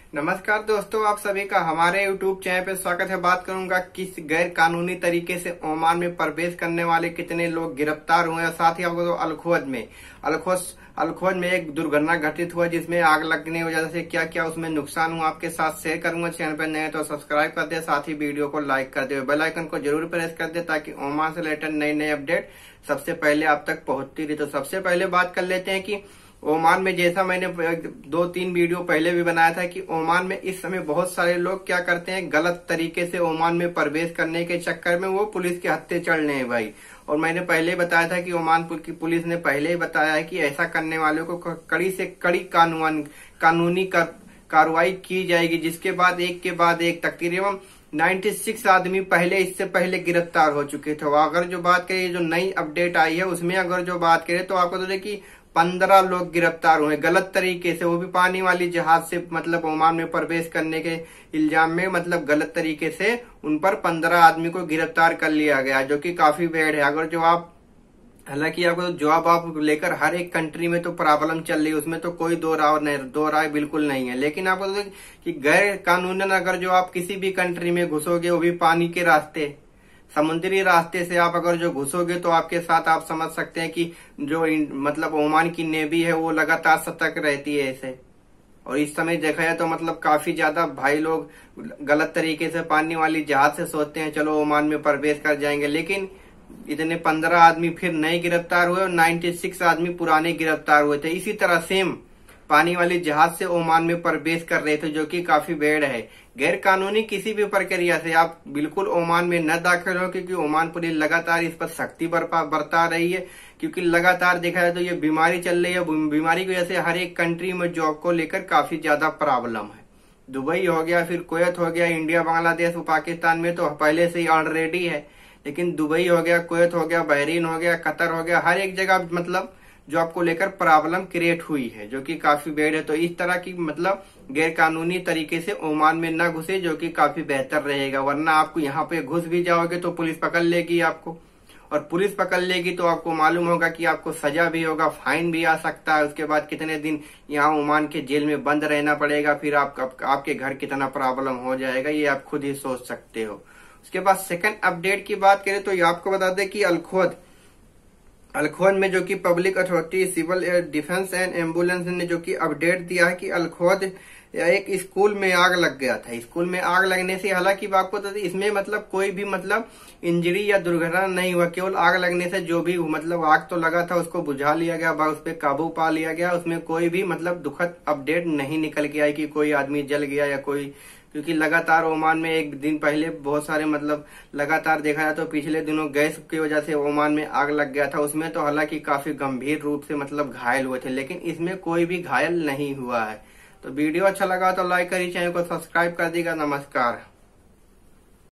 नमस्कार दोस्तों, आप सभी का हमारे YouTube चैनल पे स्वागत है। बात करूंगा किस गैर कानूनी तरीके से ओमान में प्रवेश करने वाले कितने लोग गिरफ्तार हुए हैं। साथ ही आपको तो अलखोज में एक दुर्घटना घटित हुआ जिसमें आग लगने की वजह से क्या क्या उसमें नुकसान हुआ आपके साथ शेयर करूंगा। चैनल पर नए तो सब्सक्राइब कर दे, साथ ही वीडियो को लाइक कर दे, बेल आइकन को जरूर प्रेस कर दे ताकि ओमान से रिलेटेड नई नई अपडेट सबसे पहले आप तक पहुंचती रही। तो सबसे पहले बात कर लेते हैं कि ओमान में, जैसा मैंने 2-3 वीडियो पहले भी बनाया था कि ओमान में इस समय बहुत सारे लोग क्या करते हैं, गलत तरीके से ओमान में प्रवेश करने के चक्कर में वो पुलिस के हत्थे चढ़ रहे हैं भाई। और मैंने पहले बताया था कि ओमान की पुलिस ने पहले ही बताया है कि ऐसा करने वालों को कड़ी से कड़ी कानूनी कार्रवाई की जाएगी, जिसके बाद एक तकरीबन 96 आदमी इससे पहले गिरफ्तार हो चुके थे। अगर जो बात करें, जो नई अपडेट आई है उसमें अगर जो बात करें तो आपको तो देखिए 15 लोग गिरफ्तार हुए गलत तरीके से, वो भी पानी वाली जहाज से मतलब ओमान में प्रवेश करने के इल्जाम में, मतलब गलत तरीके से उन पर 15 आदमी को गिरफ्तार कर लिया गया, जो कि काफी बैड है। अगर जो आप, हालांकि आपको जॉब आप लेकर हर एक कंट्री में तो प्रॉब्लम चल रही है, उसमें तो कोई दो राय बिल्कुल नहीं है। लेकिन आपको तो कि गैर कानूनन अगर जो आप किसी भी कंट्री में घुसोगे, वो भी पानी के रास्ते, समुद्री रास्ते से आप अगर जो घुसोगे तो आपके साथ आप समझ सकते हैं कि जो मतलब ओमान की नेवी है वो लगातार सतर्क रहती है ऐसे। और इस समय देखा जाए तो मतलब काफी ज्यादा भाई लोग गलत तरीके से पानी वाली जहाज से सोचते हैं चलो ओमान में प्रवेश कर जाएंगे, लेकिन इतने 15 आदमी फिर नए गिरफ्तार हुए और 96 आदमी पुराने गिरफ्तार हुए थे। इसी तरह सेम पानी वाली जहाज से ओमान में प्रवेश कर रहे थे, जो कि काफी बैड है। गैर कानूनी किसी भी प्रक्रिया से आप बिल्कुल ओमान में न दाखिल हो, क्योंकि ओमान पुलिस लगातार इस पर सख्ती बरता रही है, क्योंकि लगातार देखा जाए तो ये बीमारी चल रही है। बीमारी की वजह से हर एक कंट्री में जॉब को लेकर काफी ज्यादा प्रॉब्लम है। दुबई हो गया, फिर कुवैत हो गया, इंडिया, बांग्लादेश, पाकिस्तान में तो पहले से ही ऑलरेडी है, लेकिन दुबई हो गया, कुवैत हो गया, बहरीन हो गया, कतर हो गया, हर एक जगह मतलब जॉब को लेकर प्रॉब्लम क्रिएट हुई है, जो कि काफी बैड है। तो इस तरह की मतलब गैर कानूनी तरीके से ओमान में न घुसे, जो कि काफी बेहतर रहेगा। वरना आपको यहाँ पे घुस भी जाओगे तो पुलिस पकड़ लेगी आपको, और पुलिस पकड़ लेगी तो आपको मालूम होगा कि आपको सजा भी होगा, फाइन भी आ सकता है। उसके बाद कितने दिन यहाँ ओमान के जेल में बंद रहना पड़ेगा, फिर आपके घर कितना प्रॉब्लम हो जाएगा, ये आप खुद ही सोच सकते हो। उसके बाद सेकंड अपडेट की बात करें तो ये आपको बता दें कि अलखोज में जो कि public authority civil defence and ambulance ने जो कि अपडेट दिया है कि अलखोज एक स्कूल में आग लग गया था। स्कूल में आग लगने से, हालांकि आपको तो इसमें मतलब कोई भी मतलब इंजरी या दुर्घटना नहीं हुआ, केवल आग लगने से जो भी मतलब आग तो लगा था उसको बुझा लिया गया, उस पर काबू पा लिया गया। उसमें कोई भी मतलब दुखद अपडेट नहीं निकल के आई कि कोई आदमी जल गया या कोई, क्योंकि लगातार ओमान में एक दिन पहले बहुत सारे मतलब लगातार देखा जाए तो पिछले दिनों गैस की वजह से ओमान में आग लग गया था। उसमें तो हालांकि काफी गंभीर रूप से मतलब घायल हुए थे, लेकिन इसमें कोई भी घायल नहीं हुआ है। तो वीडियो अच्छा लगा तो लाइक करिए, चैनल को सब्सक्राइब कर दीजिएगा। नमस्कार।